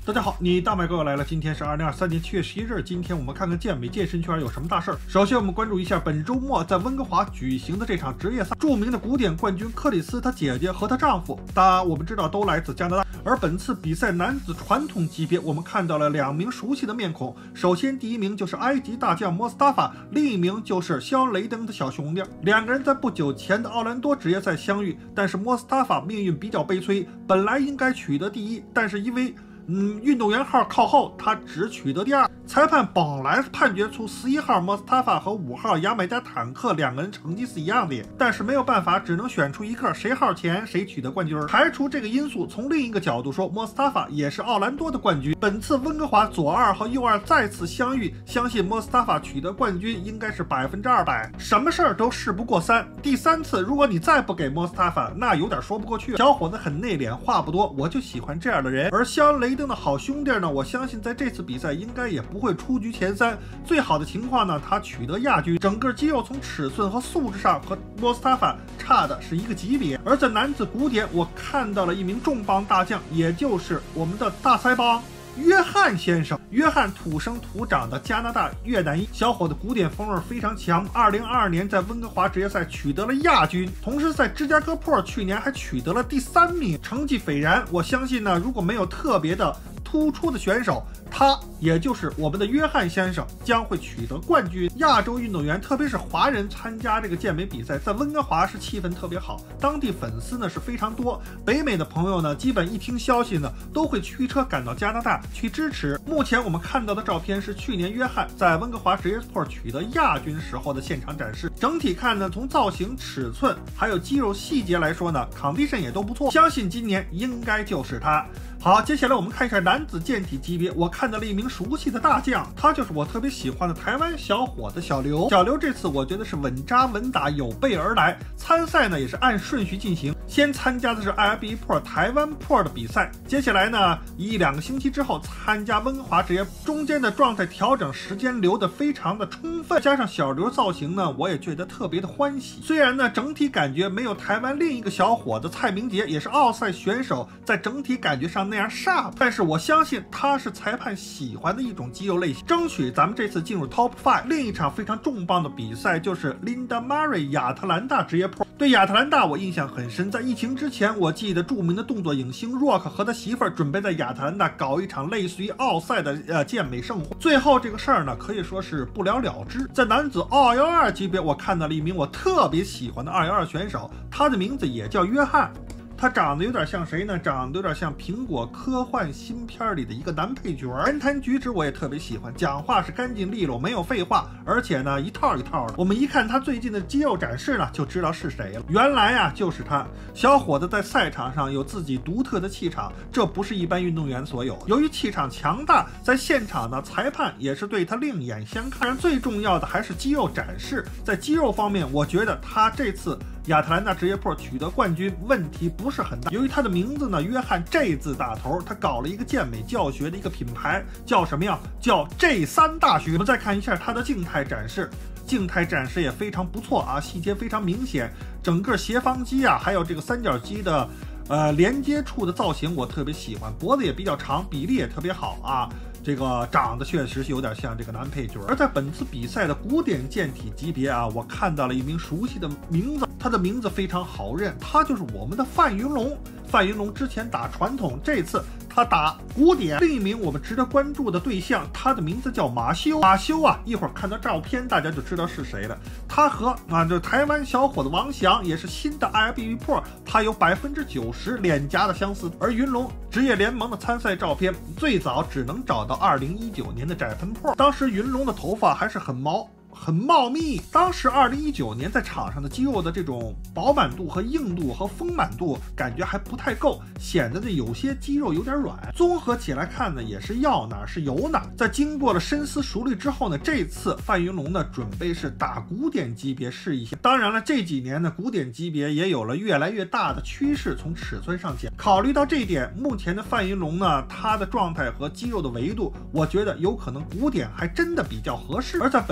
大家好，你大麦哥哥来了。今天是2023年7月11日。今天我们看看健美健身圈有什么大事儿。首先，我们关注一下本周末在温哥华举行的这场职业赛。著名的古典冠军克里斯，她姐姐和她丈夫，我们知道都来自加拿大。而本次比赛男子传统级别，我们看到了2名熟悉的面孔。首先，第一名就是埃及大将莫斯塔法，另一名就是肖雷登的小兄弟。两个人在不久前的奥兰多职业赛相遇，但是莫斯塔法命运比较悲催，本来应该取得第一，但是因为运动员号靠后，他只取得第二。裁判本来判决出11号莫斯塔法和5号牙买加坦克两个人成绩是一样的，但是没有办法，只能选出一个，谁号前谁取得冠军。排除这个因素，从另一个角度说，莫斯塔法也是奥兰多的冠军。本次温哥华左二和右二再次相遇，相信莫斯塔法取得冠军应该是200%。什么事儿都事不过三，第3次如果你再不给莫斯塔法，那有点说不过去。小伙子很内敛，话不多，我就喜欢这样的人。而肖雷登的好兄弟呢，我相信在这次比赛应该也不会出局前3，最好的情况呢，他取得亚军。整个肌肉从尺寸和素质上和莫斯塔法差的是一个级别。而在男子古典，我看到了一名重磅大将，也就是我们的大腮帮约翰先生。约翰土生土长的加拿大越南裔小伙子，古典风味非常强。2022年在温哥华职业赛取得了亚军，同时在芝加哥破去年还取得了第3名，成绩斐然。我相信呢，如果没有特别的突出的选手，他也就是我们的约翰先生将会取得冠军。亚洲运动员，特别是华人参加这个健美比赛，在温哥华是气氛特别好，当地粉丝呢是非常多。北美的朋友呢，基本一听消息呢，都会驱车赶到加拿大去支持。目前我们看到的照片是去年约翰在温哥华职业破取得亚军时候的现场展示。整体看呢，从造型、尺寸还有肌肉细节来说呢，condition也都不错，相信今年应该就是他。好，接下来我们看一下男子健体级别，我看到了一名熟悉的大将，他就是我特别喜欢的台湾小伙子小刘。小刘这次我觉得是稳扎稳打，有备而来。参赛呢也是按顺序进行，先参加的是 IFBB Pro 台湾 Pro 的比赛，接下来呢1-2个星期之后参加温哥华职业，中间的状态调整时间留得非常的充分，加上小刘造型呢，我也觉得特别的欢喜。虽然呢整体感觉没有台湾另一个小伙子蔡明杰，也是奥赛选手，在整体感觉上那样sharp，但是我相信他是裁判喜欢的一种肌肉类型，争取咱们这次进入 Top 5。另一场非常重磅的比赛就是 Linda Murray 亚特兰大职业 Pro。对亚特兰大我印象很深，在疫情之前，我记得著名的动作影星 Rock 和他媳妇儿准备在亚特兰大搞一场类似于奥赛的健美盛会，最后这个事儿呢可以说是不了了之。在男子212级别，我看到了一名我特别喜欢的212选手，他的名字也叫约翰。他长得有点像谁呢？长得有点像苹果科幻新片里的一个男配角。言谈举止我也特别喜欢，讲话是干净利落，没有废话，而且呢一套一套的。我们一看他最近的肌肉展示呢，就知道是谁了。原来啊就是他。小伙子在赛场上有自己独特的气场，这不是一般运动员所有。由于气场强大，在现场呢裁判也是对他另眼相看。当然最重要的还是肌肉展示，在肌肉方面，我觉得他这次亚特兰大职业 Pro 取得冠军问题不是很大。由于他的名字呢约翰 J 字打头，他搞了一个健美教学的一个品牌，叫什么呀？叫 J3 大学。我们再看一下他的静态展示，静态展示也非常不错啊，细节非常明显，整个斜方肌啊，还有这个三角肌的连接处的造型我特别喜欢，脖子也比较长，比例也特别好啊。这个长得确实是有点像这个男配角。而在本次比赛的古典健体级别啊，我看到了一名熟悉的名字，他的名字非常好认，他就是我们的范云龙。范云龙之前打传统，这次他打古典。另一名我们值得关注的对象，他的名字叫马修。马修啊，一会儿看到照片大家就知道是谁了。他和这台湾小伙子王翔也是新的 IFBB Pro， 他有90%脸颊的相似。而云龙职业联盟的参赛照片最早只能找到2019年的窄盆 Pro， 当时云龙的头发还是很茂密。当时2019年在场上的肌肉的这种饱满度和硬度和丰满度感觉还不太够，显得有些肌肉有点软。综合起来看呢，也是要哪是有哪。在经过了深思熟虑之后呢，这次范云龙呢准备是打古典级别试一下。当然了，这几年呢古典级别也有了越来越大的趋势，从尺寸上讲，考虑到这一点，目前的范云龙呢，他的状态和肌肉的维度，我觉得有可能古典还真的比较合适。而在本次赛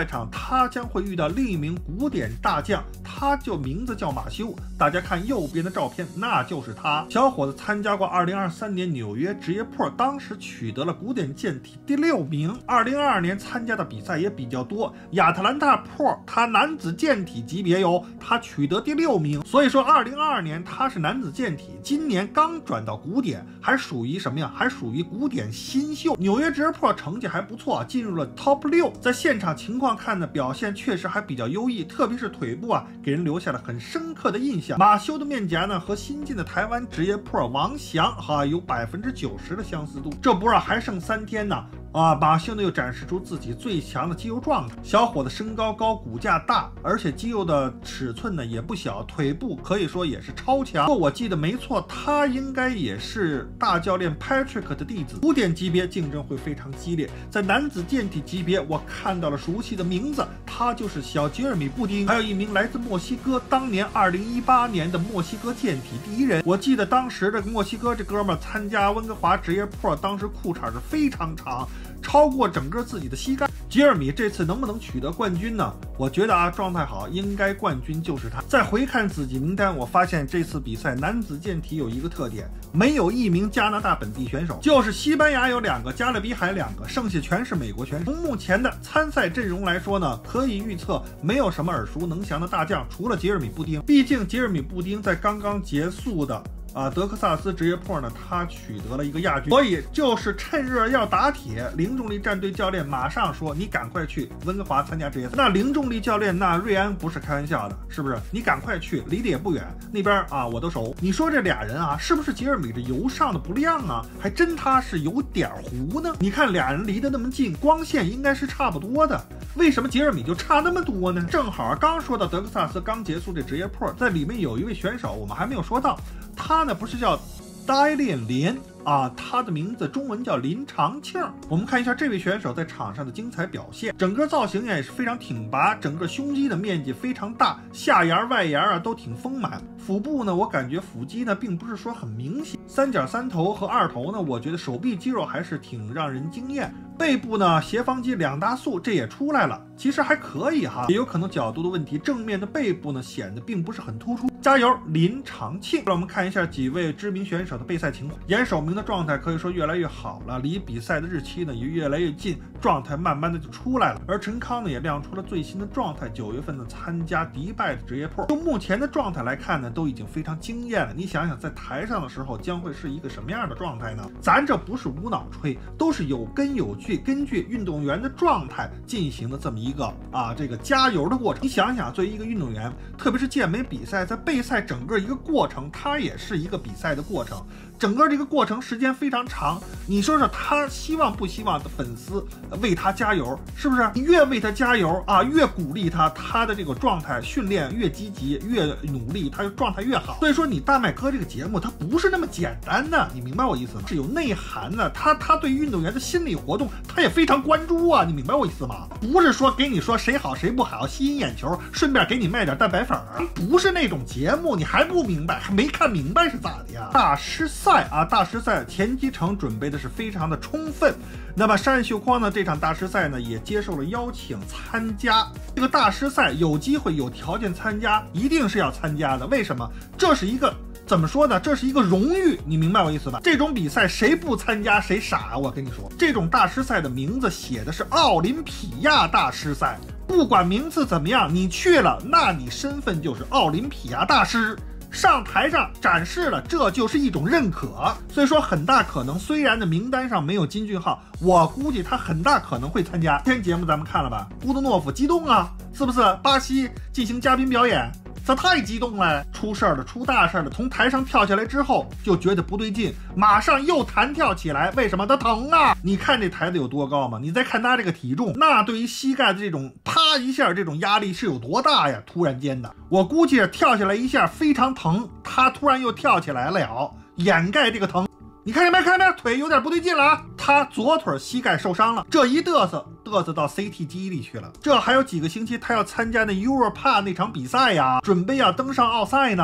赛场，他将会遇到另一名古典大将，他就名字叫马修。大家看右边的照片，那就是他。小伙子参加过2023年纽约职业PRO，当时取得了古典健体第6名。2022年参加的比赛也比较多，亚特兰大PRO他男子健体级别他取得第6名。所以说2022年他是男子健体，今年刚转到古典，还属于什么呀？还属于古典新秀。纽约职业PRO成绩还不错，进入了 Top 6。在现场情况看呢，表现确实还比较优异，特别是腿部给人留下了很深刻的印象。马修的面颊呢和新晋的台湾职业PRO王翔有90%的相似度。这不还剩3天呢。马修呢又展示出自己最强的肌肉状态。小伙子身高高，骨架大，而且肌肉的尺寸呢也不小，腿部可以说也是超强。我记得没错，他应该也是大教练 Patrick 的弟子。古典级别竞争会非常激烈，在男子健体级别，我看到了熟悉的名字，他就是小杰尔米·布丁，还有一名来自墨西哥，当年2018年的墨西哥健体第1人。我记得当时的墨西哥这哥们参加温哥华职业PRO，当时裤衩是非常长，超过整个自己的膝盖。杰尔米这次能不能取得冠军呢？我觉得状态好，应该冠军就是他。再回看自己名单，我发现这次比赛男子健体有一个特点，没有一名加拿大本地选手，就是西班牙有2个，加勒比海2个，剩下全是美国选手。从目前的参赛阵容来说呢，可以预测没有什么耳熟能详的大将，除了杰尔米·布丁。毕竟杰尔米·布丁在刚刚结束的德克萨斯职业PRO呢，他取得了一个亚军，所以就是趁热要打铁。零重力战队教练马上说：“你赶快去温哥华参加职业赛。”那零重力教练那瑞安不是开玩笑的，是不是？你赶快去，离得也不远，那边我都熟。你说这俩人是不是杰尔米这油上的不亮啊？还真他是有点糊呢。你看俩人离得那么近，光线应该是差不多的，为什么杰尔米就差那么多呢？正好刚说到德克萨斯刚结束这职业PRO，在里面有一位选手我们还没有说到，他呢不是叫戴练连他的名字中文叫林长庆。我们看一下这位选手在场上的精彩表现，整个造型也是非常挺拔，整个胸肌的面积非常大，下沿外沿都挺丰满。腹部呢，我感觉腹肌呢并不是说很明显，三角三头和二头呢，我觉得手臂肌肉还是挺让人惊艳。背部呢，斜方肌2大束，这也出来了，其实还可以也有可能角度的问题，正面的背部呢显得并不是很突出。加油，林长庆！让我们看一下几位知名选手的备赛情况。严守明的状态可以说越来越好了，离比赛的日期呢也越来越近，状态慢慢的就出来了。而陈康呢也亮出了最新的状态，9月份呢参加迪拜的职业PRO，就目前的状态来看呢，都已经非常惊艳了。你想想，在台上的时候将会是一个什么样的状态呢？咱这不是无脑吹，都是有根有据，根据运动员的状态进行的这么一个这个加油的过程。你想想，作为一个运动员，特别是健美比赛，在备赛整个一个过程，它也是一个比赛的过程，整个这个过程时间非常长。你说说他希望不希望的粉丝为他加油？是不是？你越为他加油越鼓励他，他的这个状态训练越积极，越努力，他的状态越好。所以说，你大麦哥这个节目它不是那么简单的，你明白我意思吗？是有内涵的。他对运动员的心理活动，他也非常关注你明白我意思吗？不是说给你说谁好谁不好，吸引眼球，顺便给你卖点蛋白粉，不是那种节目。你还不明白，还没看明白是咋的呀？大师赛大师赛前几场准备的是非常的充分。那么单秀匡呢，这场大师赛呢也接受了邀请参加。这个大师赛有机会有条件参加，一定是要参加的。为什么？这是一个怎么说呢？这是一个荣誉，你明白我意思吧？这种比赛谁不参加谁傻我跟你说，这种大师赛的名字写的是奥林匹亚大师赛，不管名次怎么样，你去了，那你身份就是奥林匹亚大师。上台上展示了，这就是一种认可。所以说很大可能，虽然的名单上没有金俊浩，我估计他很大可能会参加。今天节目咱们看了吧，乌德诺夫激动是不是？巴西进行嘉宾表演，这太激动了，出事儿了，出大事了。从台上跳下来之后就觉得不对劲，马上又弹跳起来。为什么？他疼你看这台子有多高吗？你再看他这个体重，那对于膝盖的这种啪一下这种压力是有多大呀？突然间的，我估计跳下来一下非常疼，他突然又跳起来了，掩盖这个疼。你看见没？看见没？腿有点不对劲了他左腿膝盖受伤了，这一嘚瑟到 CT 机里去了。这还有几个星期他要参加那 Europa 那场比赛呀，准备要登上奥赛呢。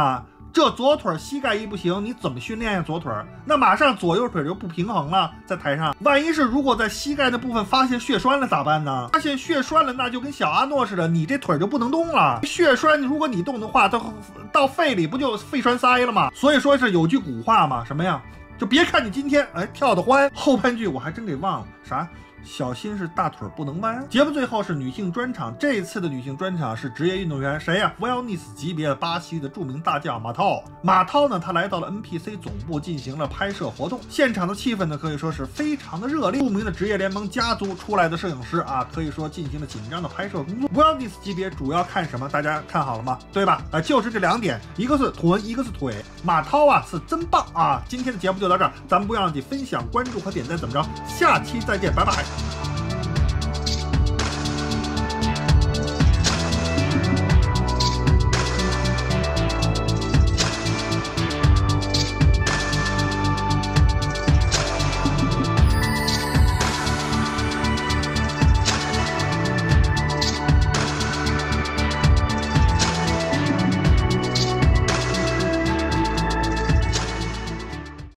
这左腿膝盖一不行，你怎么训练呀？左腿那马上左右腿就不平衡了，在台上，万一是如果在膝盖的部分发现血栓了咋办呢？发现血栓了，那就跟小阿诺似的，你这腿就不能动了。血栓如果你动的话，到肺里不就肺栓塞了吗？所以说是有句古话嘛，什么呀？就别看你今天跳得欢，后半句我还真给忘了啥。小心是大腿不能弯。节目最后是女性专场，这一次的女性专场是职业运动员，谁呀？Wellness 级别巴西的著名大将马涛。马涛呢，他来到了 NPC 总部进行了拍摄活动，现场的气氛呢可以说是非常的热烈。著名的职业联盟家族出来的摄影师啊，可以说进行了紧张的拍摄工作。Wellness 级别主要看什么？大家看好了吗？对吧？就是这2点，一个是臀，一个是腿。马涛啊是真棒啊！今天的节目就到这儿，咱们不要忘记分享、关注和点赞，怎么着？下期再见，拜拜。